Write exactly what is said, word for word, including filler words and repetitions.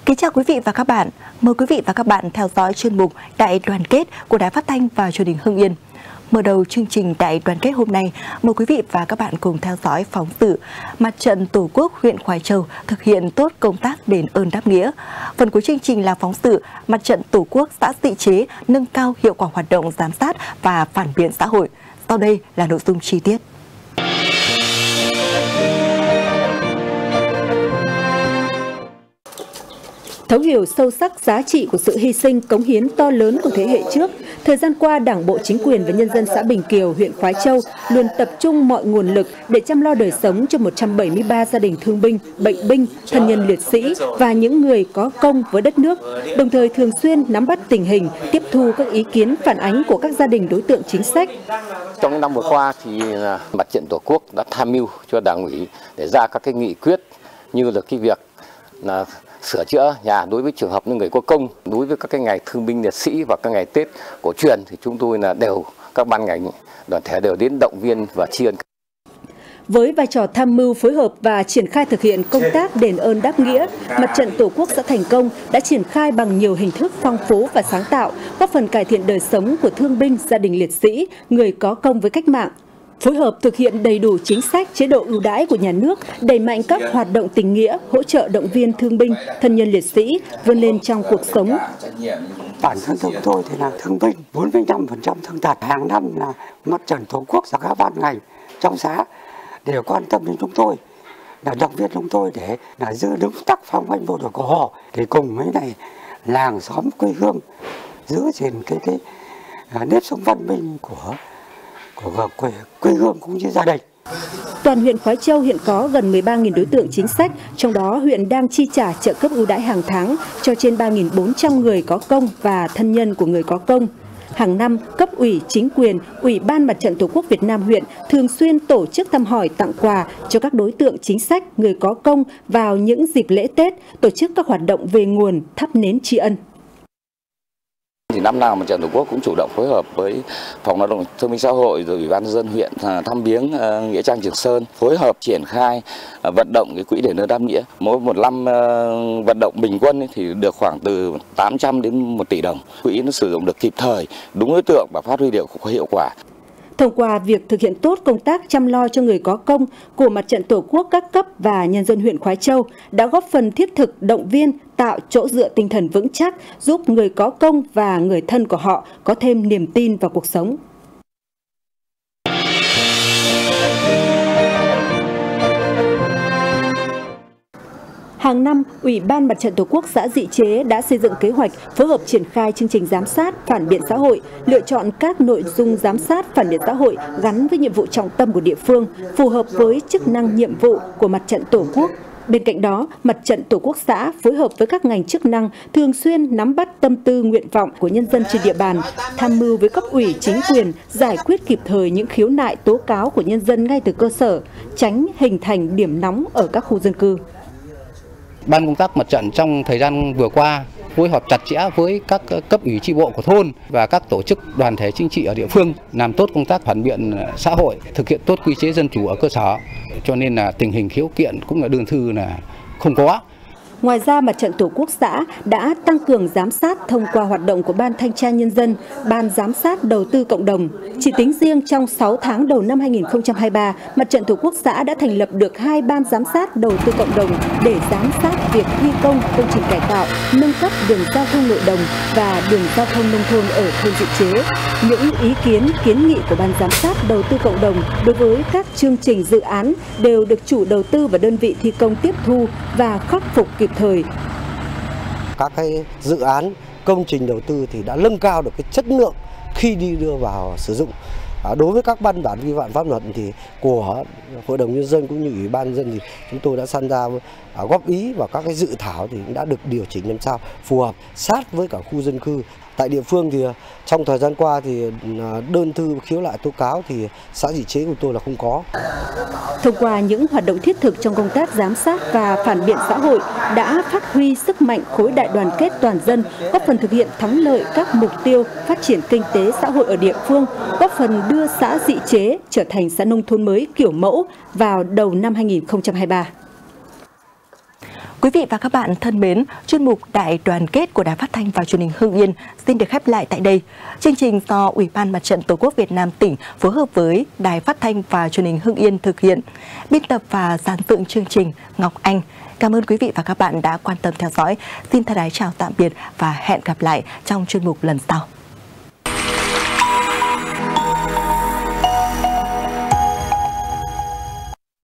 Kính chào quý vị và các bạn. Mời quý vị và các bạn theo dõi chuyên mục Đại đoàn kết của Đài Phát thanh và Truyền hình Hưng Yên. Mở đầu chương trình Đại đoàn kết hôm nay, mời quý vị và các bạn cùng theo dõi phóng sự Mặt trận Tổ quốc huyện Khoái Châu thực hiện tốt công tác đền ơn đáp nghĩa. Phần cuối chương trình là phóng sự Mặt trận Tổ quốc xã Dị Chế nâng cao hiệu quả hoạt động giám sát và phản biện xã hội. Sau đây là nội dung chi tiết. Thấu hiểu sâu sắc giá trị của sự hy sinh, cống hiến to lớn của thế hệ trước, thời gian qua Đảng bộ, chính quyền và nhân dân xã Bình Kiều, huyện Khoái Châu luôn tập trung mọi nguồn lực để chăm lo đời sống cho một trăm bảy mươi ba gia đình thương binh, bệnh binh, thân nhân liệt sĩ và những người có công với đất nước, đồng thời thường xuyên nắm bắt tình hình, tiếp thu các ý kiến phản ánh của các gia đình đối tượng chính sách. Trong những năm vừa qua thì Mặt trận Tổ quốc đã tham mưu cho Đảng ủy để ra các cái nghị quyết như là cái việc là sửa chữa nhà đối với trường hợp những người có công, đối với các cái ngày thương binh liệt sĩ và các ngày Tết cổ truyền thì chúng tôi là đều các ban ngành đoàn thể đều đến động viên và tri ân. Với vai trò tham mưu, phối hợp và triển khai thực hiện công tác đền ơn đáp nghĩa, Mặt trận Tổ quốc xã Thành Công đã triển khai bằng nhiều hình thức phong phú và sáng tạo, góp phần cải thiện đời sống của thương binh, gia đình liệt sĩ, người có công với cách mạng. Phối hợp thực hiện đầy đủ chính sách, chế độ ưu đãi của nhà nước, đẩy mạnh các hoạt động tình nghĩa, hỗ trợ động viên thương binh, thân nhân liệt sĩ vươn lên trong cuộc sống. Bản thân chúng tôi thì là thương binh, bốn mươi lăm phần trăm thương tật. Hàng năm là Mặt trận Tổ quốc và các ban ngành trong xã đều quan tâm đến chúng tôi, là động viên chúng tôi để là giữ đúng tác phong anh bộ đội của họ, để cùng với này làng xóm quê hương giữ gìn cái cái nếp sống văn minh của của quê, quê hương cũng như gia đình. Toàn huyện Khoái Châu hiện có gần mười ba nghìn đối tượng chính sách, trong đó huyện đang chi trả trợ cấp ưu đãi hàng tháng cho trên ba nghìn bốn trăm người có công và thân nhân của người có công. Hàng năm, cấp ủy, chính quyền, Ủy ban Mặt trận Tổ quốc Việt Nam huyện thường xuyên tổ chức thăm hỏi, tặng quà cho các đối tượng chính sách, người có công vào những dịp lễ Tết, tổ chức các hoạt động về nguồn, thắp nến tri ân. Thì năm nào Mặt trận Tổ quốc cũng chủ động phối hợp với Phòng Lao động Thương binh Xã hội rồi Ủy ban nhân dân huyện thăm viếng uh, nghĩa trang Trường Sơn, phối hợp triển khai uh, vận động cái quỹ đền ơn đáp nghĩa. Mỗi một năm uh, vận động bình quân ấy, thì được khoảng từ tám trăm đến một tỷ đồng. Quỹ nó sử dụng được kịp thời, đúng đối tượng và phát huy được hiệu quả. Thông qua việc thực hiện tốt công tác chăm lo cho người có công của Mặt trận Tổ quốc các cấp và nhân dân huyện Khoái Châu đã góp phần thiết thực động viên, tạo chỗ dựa tinh thần vững chắc, giúp người có công và người thân của họ có thêm niềm tin vào cuộc sống. Hàng năm, Ủy ban Mặt trận Tổ quốc xã Dị Chế đã xây dựng kế hoạch phối hợp triển khai chương trình giám sát, phản biện xã hội, lựa chọn các nội dung giám sát, phản biện xã hội gắn với nhiệm vụ trọng tâm của địa phương, phù hợp với chức năng nhiệm vụ của Mặt trận Tổ quốc. Bên cạnh đó, Mặt trận Tổ quốc xã phối hợp với các ngành chức năng thường xuyên nắm bắt tâm tư, nguyện vọng của nhân dân trên địa bàn, tham mưu với cấp ủy, chính quyền giải quyết kịp thời những khiếu nại, tố cáo của nhân dân ngay từ cơ sở, tránh hình thành điểm nóng ở các khu dân cư. Ban công tác Mặt trận trong thời gian vừa qua phối hợp chặt chẽ với các cấp ủy chi bộ của thôn và các tổ chức đoàn thể chính trị ở địa phương, làm tốt công tác phản biện xã hội, thực hiện tốt quy chế dân chủ ở cơ sở, cho nên là tình hình khiếu kiện cũng là đơn thư là không có. Ngoài ra, Mặt trận Tổ quốc xã đã tăng cường giám sát thông qua hoạt động của Ban Thanh tra Nhân dân, Ban Giám sát Đầu tư Cộng đồng. Chỉ tính riêng trong sáu tháng đầu năm hai nghìn không trăm hai mươi ba, Mặt trận Tổ quốc xã đã thành lập được hai ban giám sát đầu tư cộng đồng để giám sát việc thi công công trình cải tạo, nâng cấp đường giao thông nội đồng và đường giao thông nông thôn ở thôn Dị Chế. Những ý kiến, kiến nghị của Ban Giám sát Đầu tư Cộng đồng đối với các chương trình dự án đều được chủ đầu tư và đơn vị thi công tiếp thu và khắc phục kịp thời. Các cái dự án công trình đầu tư thì đã nâng cao được cái chất lượng khi đi đưa vào sử dụng. À, đối với các văn bản vi phạm pháp luật thì của Hội đồng Nhân dân cũng như Ủy ban Nhân dân thì chúng tôi đã tham gia à, góp ý vào các cái dự thảo thì đã được điều chỉnh làm sao phù hợp sát với cả khu dân cư. Tại địa phương thì trong thời gian qua thì đơn thư khiếu nại tố cáo thì xã Dị Chế của tôi là không có. Thông qua những hoạt động thiết thực trong công tác giám sát và phản biện xã hội đã phát huy sức mạnh khối đại đoàn kết toàn dân, góp phần thực hiện thắng lợi các mục tiêu phát triển kinh tế xã hội ở địa phương, góp phần đưa xã Dị Chế trở thành xã nông thôn mới kiểu mẫu vào đầu năm hai nghìn không trăm hai mươi ba. Quý vị và các bạn thân mến, chuyên mục Đại đoàn kết của Đài Phát thanh và Truyền hình Hưng Yên xin được khép lại tại đây. Chương trình do Ủy ban Mặt trận Tổ quốc Việt Nam tỉnh phối hợp với Đài Phát thanh và Truyền hình Hưng Yên thực hiện. Biên tập và dàn dựng chương trình Ngọc Anh. Cảm ơn quý vị và các bạn đã quan tâm theo dõi. Xin thân ái chào tạm biệt và hẹn gặp lại trong chuyên mục lần sau.